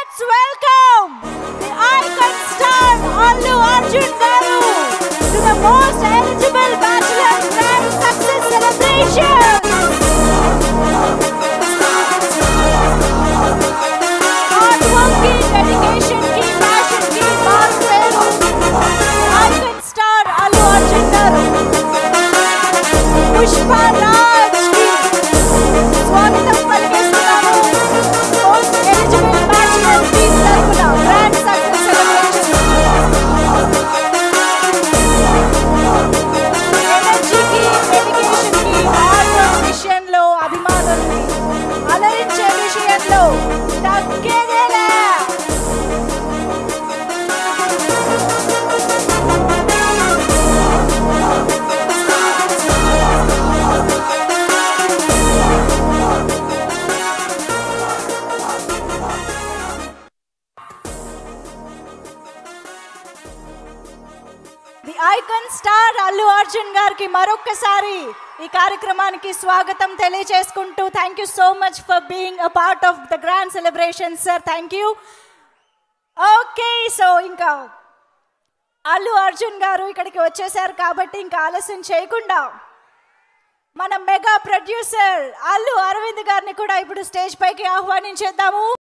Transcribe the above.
Let's welcome the icon star Allu Arjun Garu to the most eligible bachelor grand success celebration. Hard work की, dedication की, passion की बात करो. Icon star Allu Arjun Garu, Pushpa Raj की स्वागतम पलिकिస్తున్నాము. Most eligible bachelor team తరపున grand success celebration. Energy की, dedication की, hard work విషయంలో అభిమానుల్ని అలరించే విషయంలో తగ్గేదేలే. The icon star Allu Arjun గారికి మరొక్కసారి ఈ కార్యక్రమానికి స్వాగతం తెలియజేసుకుంటూ thank you so much for being a part of the grand celebration sir. Thank you. Okay, so ఇంకా అల్లు అర్జున్ గారు ఇక్కడికి వచ్చేసారు కాబట్టి ఇంకా ఆలస్యం చేయకుండా మన మెగా ప్రొడ్యూసర్ అల్లు అరవింద్ గారిని కూడా ఇప్పుడు స్టేజ్ పైకి ఆహ్వానించేద్దాము.